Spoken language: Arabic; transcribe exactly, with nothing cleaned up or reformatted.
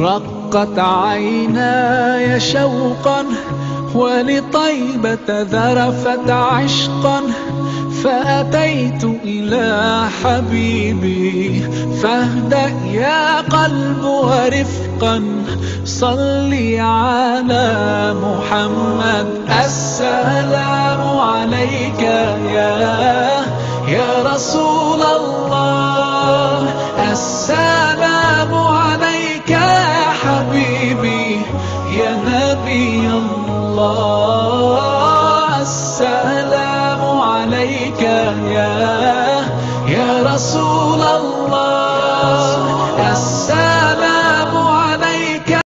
رقت عيناي شوقا ولطيبة ذرفت عشقا، فأتيت إلى حبيبي فاهدأ يا قلب ورفقا، صلي على محمد. السلام عليك يا يا رسول الله، السلام عليك يا حبيبي يا نبي الله، السلام عليك يا يا رسول الله.